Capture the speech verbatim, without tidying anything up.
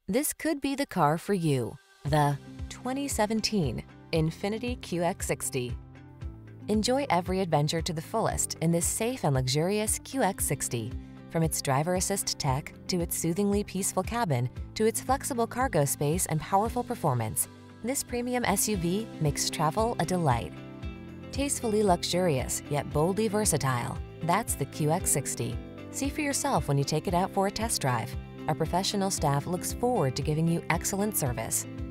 This could be the car for you. The twenty seventeen INFINITI Q X sixty. Enjoy every adventure to the fullest in this safe and luxurious Q X sixty. From its driver assist tech, to its soothingly peaceful cabin, to its flexible cargo space and powerful performance, this premium S U V makes travel a delight. Tastefully luxurious, yet boldly versatile, that's the Q X sixty. See for yourself when you take it out for a test drive. Our professional staff looks forward to giving you excellent service.